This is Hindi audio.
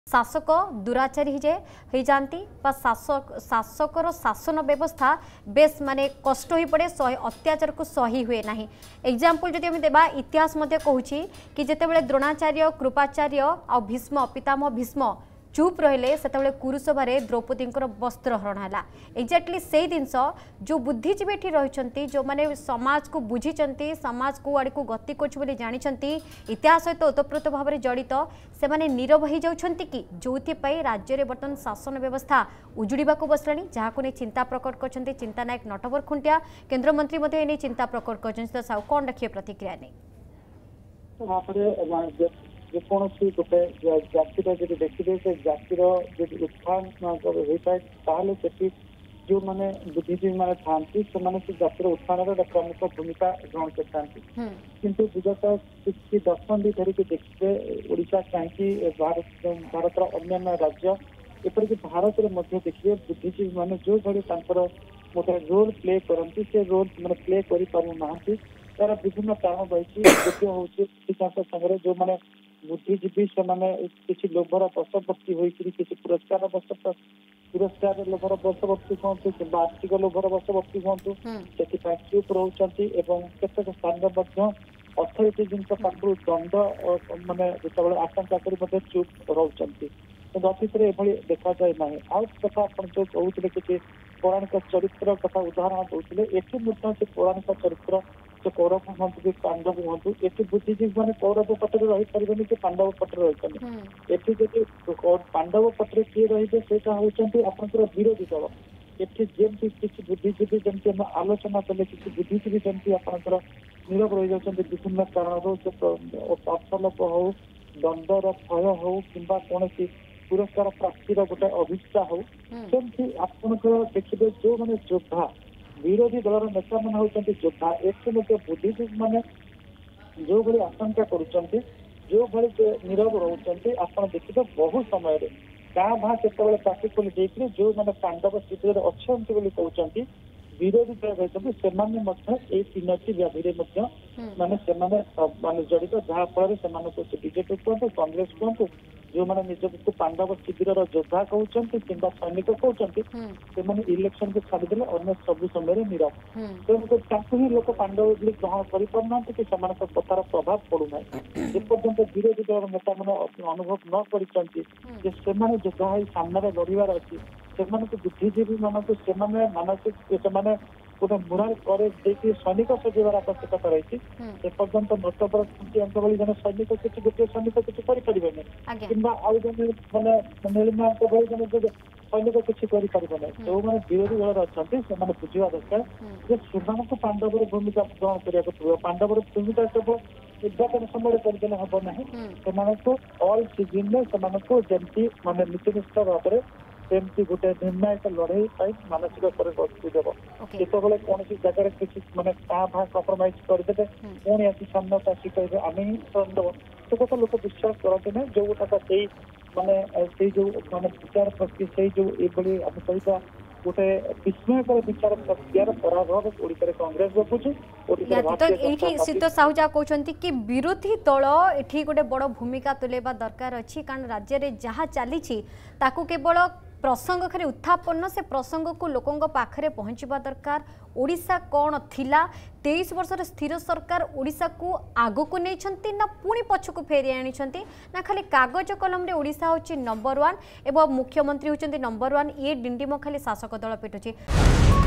शासक दुराचारी हो जाती शासकर शासन व्यवस्था बेस माने कष्ट हो पड़े अत्याचार को सही हुए ना। एग्जाम्पल जदि देवा इतिहास कहूँ कि जितेबाला द्रोणाचार्य कृपाचार्य आ भीष्म पितामह भीष्म चुप रहिले से कुरुसभा द्रौपदी वस्त्र हरण है। एक्जाक्टली से जिनस जो बुद्धिजीवी ये रही जो मैंने समाज को बुझी समाज को आड़ को गति कर जानी इतिहास सहित ओतप्रोत भाव में जड़ित से माने नीरव हो जाती कि जो राज्य में बर्तमान शासन व्यवस्था उजुड़ा बसला जहाँ को नहीं चिंता प्रकट कर चिंता नायक नटवर खुंटिया केन्द्रमंत्री नहीं चिंता प्रकट कर साहू कौन रखिए प्रतिक्रिया नहीं जेकोसी गोटे जातिर जब देखिए से जातिर जब उत्थान होता है जो मैंने बुद्धिजीवी मैंने था से जातिर उत्थान प्रमुख भूमिका ग्रहण करते किंतु विगत किसी दशंधि धरिक देखिए ओडिशा कहीं भारत अन्य राज्य एपरिक भारत में देखिए बुद्धिजीवी मैंने जो भाई गोटे रोल प्ले करती से रोल मैंने प्ले कर पाना तार विभिन्न कारण रही गोटे हूँ संगे जो मैंने बुद्धिजीवी से किसी लोभर बशवर्ती होती पुरस्कार लोभर बशवर्ती हूँ कि आर्थिक लोभर बशवर्ती हूँ से चुप रोचे केतक स्थान अथॉरिटी जिन पाखु दंड मानने जो आशंका कर चुप रोचे अतीत में देखा जाए ना। आउ कथा आप जो कहते किसी पौराणिक चरित्र कथा उदाहरण दूसरे ये पौराणिक चरित्र से कौरव हूँ कि पांडव हूँ ये बुद्धिजीवी मैंने कौरव पटर रही पारे कि पांडव पटर रही ये पांडव पटर किए रे से आपंकर विरोधी दल ये जमी किसी बुद्धिजीवी जमी आलोचना कले किसी बुद्धिजीवी जमी आपंकर नीरव रही जाती विभिन्न कारण से अर्थलोप हो दंडर भय हो कि कौन पुरस्कार प्राप्तिर गोटे अभिष्टा हो सेमती आपंकर देखिए जो मैंने योद्धा विरोधी दलर नेता मैंने होती योद्धा एसे बुद्धिजीवी मैंने जो भाई आशंका कर जो भाई नीरव रोचे आप देखिए बहु समय क्या भाँ से पार्टी खोली जो मैंने पांडव स्थित अच्छा कहते विरोधी दल रही से तीनोटी व्याधि माने जड़ित जहाँफल से बीजेपी कहतु कांग्रेस कहतु जो मैंने निज पांडव शिविर योद्धा कहते कि सैनिक कहते से इलेक्शन को छाड़देले अन्य सब समय नीरव तेणुकर ही लोक पांडव ग्रहण कर पारना कि कथार प्रभाव पड़ूना एपर्यंत विरोधी दल नेता मैंने अनुभव न कर योद्धा सामने लड़ार अच्छी से बुद्धिजीवी मानक से मानसिक से गोटे मोराल करेज देखिए सैनिक सजेबार आवश्यकता रही एपर्यंत नटवर भली जन सैनिक किसी गोटे सैनिक किसी करें कि आउ जन मैंने नीलिमा भली जन सैनिक किसी करें जो मैंने विरोधी दल अच्छा से बुझा दरकार से पांडवर भूमिका ग्रहण करने पड़ो पांडवर भूमिका केवल निर्वाचन समय करदेले हम ना से ऑल सीजन में जमी मानने नीतिनिष्ठ भाव में सेमती गोटे निर्णायक लड़ाई मानसिक देव जिते कौन जगह किसी मैंने क्या भाँ कम्प्रोमाइज करदे पुणी आसी सामने आसी कहे आम ही देव से कथा लोक विश्वास करते ना जो से मानने जो मानने विचार प्रक्रिया से जो ये आम कह गोटे विस्मयकर विचार प्रक्रियार पराभव ओडिशा कांग्रेस बपुची शीत साहू जहाँ कहते कि विरोधी दल ये गोटे बड़ भूमिका तुलेबा दरकार अच्छी कारण राज्य में जहाँ चली केवल प्रसंग खाली उत्थापन से प्रसंग को लोकों पाखरे पहुँचवा दरकार। ओडिशा कौन थिला 23 वर्ष स्थिर सरकार ओडिशा को आगो को नहीं ना पुणी पछकू फेरी आनी ना खाली कागज कलम रे ओडिशा होची नंबर 1 एवं मुख्यमंत्री होचंती नंबर 1 ये डिंडिम खाली शासक दल पिटुची।